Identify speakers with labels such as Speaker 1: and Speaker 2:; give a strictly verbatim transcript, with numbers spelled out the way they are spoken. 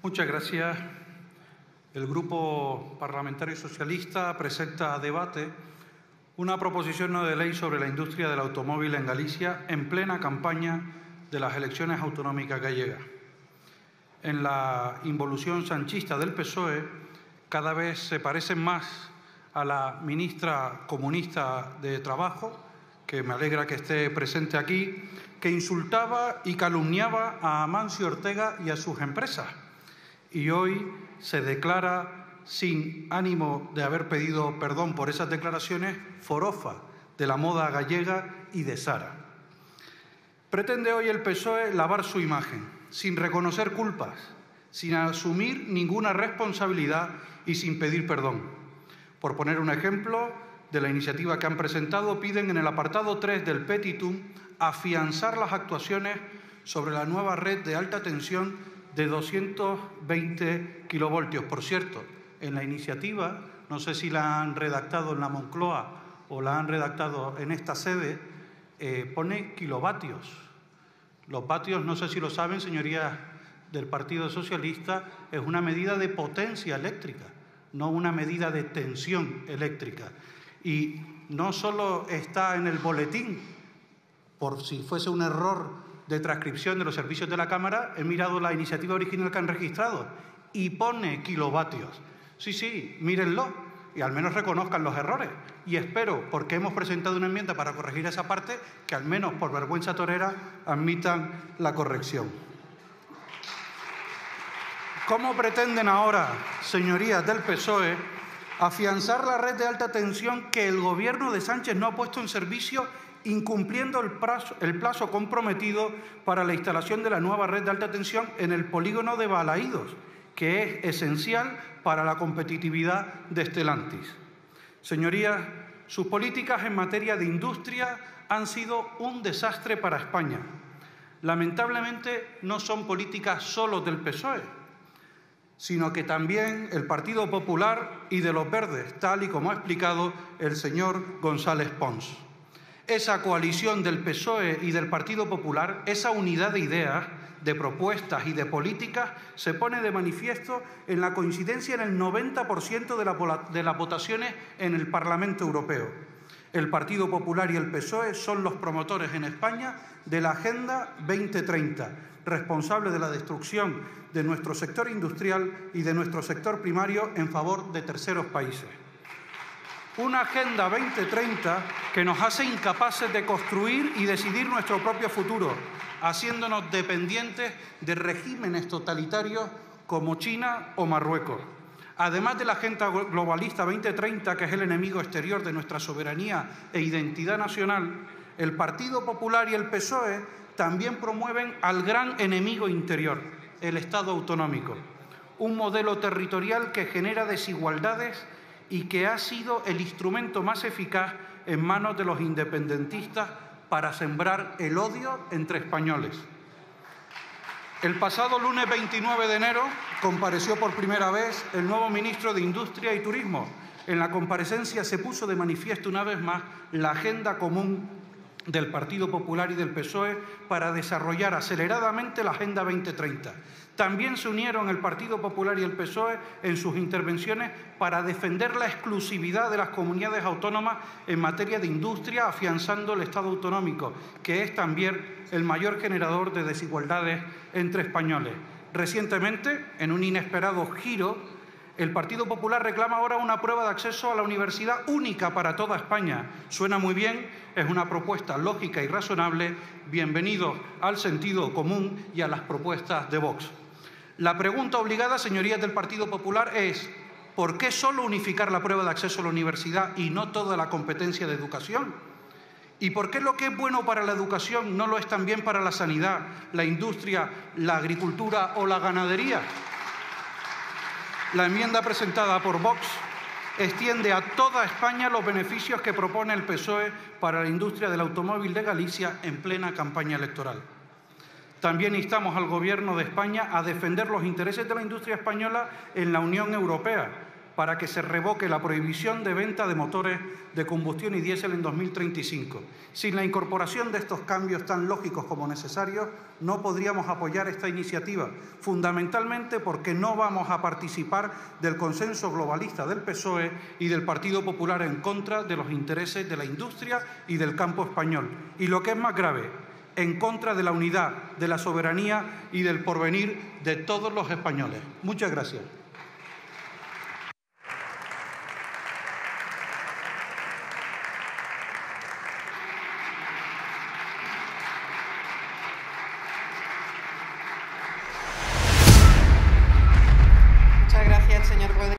Speaker 1: Muchas gracias. El Grupo Parlamentario Socialista presenta a debate una proposición no de ley sobre la industria del automóvil en Galicia en plena campaña de las elecciones autonómicas gallegas. En la involución sanchista del P S O E cada vez se parecen más a la ministra comunista de Trabajo, que me alegra que esté presente aquí, que insultaba y calumniaba a Amancio Ortega y a sus empresas. Y hoy se declara, sin ánimo de haber pedido perdón por esas declaraciones, forofa de la moda gallega y de Sara. Pretende hoy el P S O E lavar su imagen, sin reconocer culpas, sin asumir ninguna responsabilidad y sin pedir perdón. Por poner un ejemplo de la iniciativa que han presentado, piden en el apartado tres del Petitum afianzar las actuaciones sobre la nueva red de alta tensión de doscientos veinte kilovoltios. Por cierto, en la iniciativa, no sé si la han redactado en la Moncloa o la han redactado en esta sede, eh, pone kilovatios. Los vatios, no sé si lo saben, señorías del Partido Socialista, es una medida de potencia eléctrica, no una medida de tensión eléctrica. Y no solo está en el boletín, por si fuese un error de transcripción de los servicios de la Cámara, he mirado la iniciativa original que han registrado y pone kilovatios. Sí, sí, mírenlo y al menos reconozcan los errores. Y espero, porque hemos presentado una enmienda para corregir esa parte, que al menos por vergüenza torera admitan la corrección. ¿Cómo pretenden ahora, señorías del P S O E, afianzar la red de alta tensión que el Gobierno de Sánchez no ha puesto en servicio, incumpliendo el plazo, el plazo comprometido para la instalación de la nueva red de alta tensión en el polígono de Balaídos, que es esencial para la competitividad de Stellantis? Señorías, sus políticas en materia de industria han sido un desastre para España. Lamentablemente, no son políticas solo del P S O E, sino que también el Partido Popular y de los Verdes, tal y como ha explicado el señor González Pons. Esa coalición del P S O E y del Partido Popular, esa unidad de ideas, de propuestas y de políticas, se pone de manifiesto en la coincidencia en el noventa por ciento de, la, de las votaciones en el Parlamento Europeo. El Partido Popular y el P S O E son los promotores en España de la Agenda veinte treinta, responsable de la destrucción de nuestro sector industrial y de nuestro sector primario en favor de terceros países. Una Agenda veinte treinta que nos hace incapaces de construir y decidir nuestro propio futuro, haciéndonos dependientes de regímenes totalitarios como China o Marruecos. Además de la Agenda Globalista veinte treinta, que es el enemigo exterior de nuestra soberanía e identidad nacional, el Partido Popular y el P S O E también promueven al gran enemigo interior, el Estado autonómico, un modelo territorial que genera desigualdades y que ha sido el instrumento más eficaz en manos de los independentistas para sembrar el odio entre españoles. El pasado lunes veintinueve de enero compareció por primera vez el nuevo ministro de Industria y Turismo. En la comparecencia se puso de manifiesto una vez más la agenda común del Partido Popular y del P S O E para desarrollar aceleradamente la Agenda veinte treinta. También se unieron el Partido Popular y el P S O E en sus intervenciones para defender la exclusividad de las comunidades autónomas en materia de industria, afianzando el Estado autonómico, que es también el mayor generador de desigualdades entre españoles. Recientemente, en un inesperado giro, el Partido Popular reclama ahora una prueba de acceso a la universidad única para toda España. Suena muy bien, es una propuesta lógica y razonable. Bienvenidos al sentido común y a las propuestas de Vox. La pregunta obligada, señorías del Partido Popular, es ¿por qué solo unificar la prueba de acceso a la universidad y no toda la competencia de educación? ¿Y por qué lo que es bueno para la educación no lo es también para la sanidad, la industria, la agricultura o la ganadería? La enmienda presentada por Vox extiende a toda España los beneficios que propone el P S O E para la industria del automóvil de Galicia en plena campaña electoral. También instamos al Gobierno de España a defender los intereses de la industria española en la Unión Europea, para que se revoque la prohibición de venta de motores de combustión y diésel en dos mil treinta y cinco. Sin la incorporación de estos cambios tan lógicos como necesarios, no podríamos apoyar esta iniciativa, fundamentalmente porque no vamos a participar del consenso globalista del P S O E y del Partido Popular en contra de los intereses de la industria y del campo español. Y lo que es más grave, en contra de la unidad, de la soberanía y del porvenir de todos los españoles. Muchas gracias.